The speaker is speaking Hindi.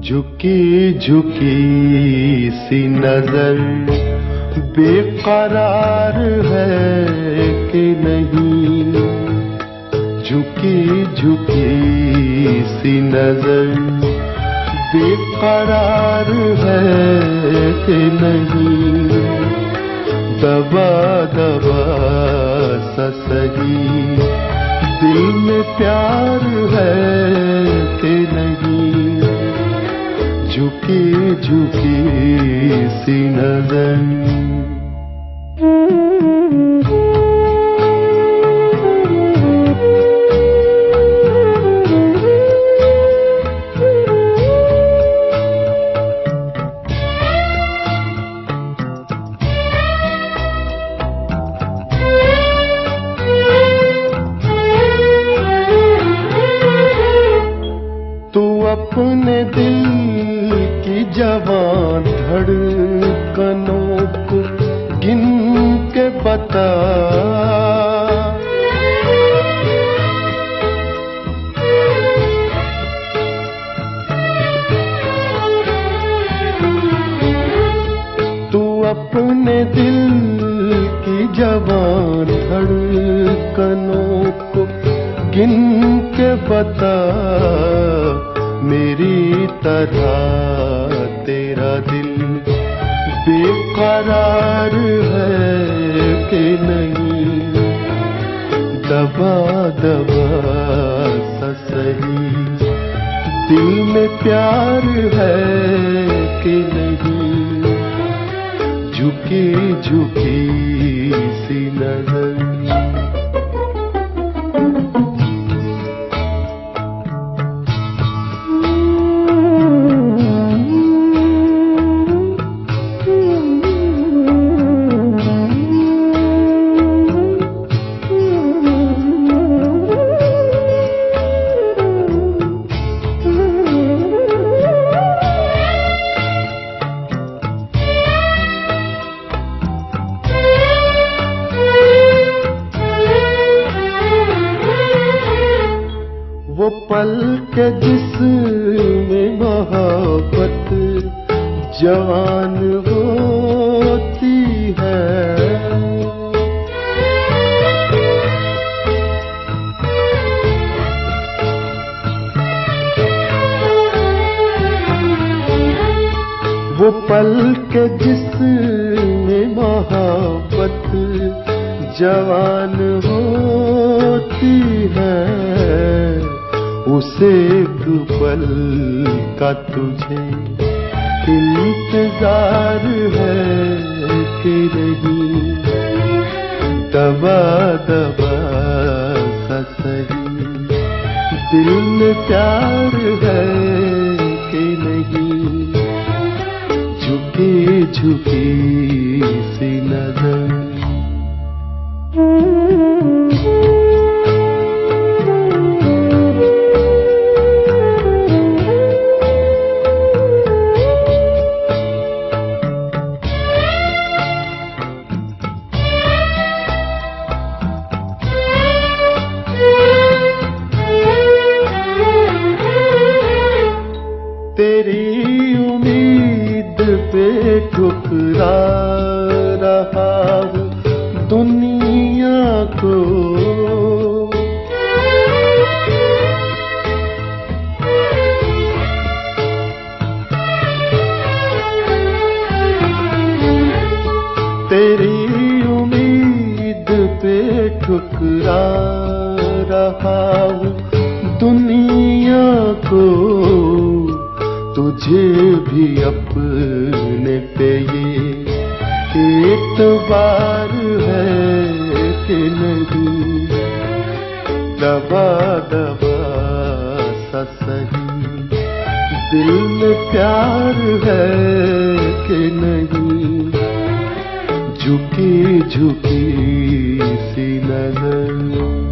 झुकी झुकी सी नजर बेकरार है कि नहीं, झुकी झुकी सी नजर बेकरार है कि नहीं, दबा दबा सा सही दिल में प्यार है कि नहीं, झुकी झुकी सी नजर। तू अपने दिल की जवान धड़कनों को गिन के बता, तू अपने दिल की जवान धड़कनों को गिन के बता, मेरी तरह तेरा दिल बेकरार है कि नहीं, दबा दबा सा सही दिल में प्यार है कि नहीं, झुकी झुकी सी नजर। वो पल के जिसमें मोहब्बत जवान होती है, वो पल के जिसमें मोहब्बत जवान होती है, उसे एक पल का तुझे इंतजार है कि नहीं, दबा दबा सा सही दिल में प्यार है कि नहीं, झुकी झुकी सी नजर। तेरी उम्मीद पे ठुकरा रहा हूँ दुनिया को, तेरी उम्मीद पे ठुकरा रहा हूँ दुनिया को, तुझे भी अपने पे ये एतबार है कि नहीं, दबा दबा सा सही दिल में प्यार है कि नहीं, झुकी झुकी सी नजर।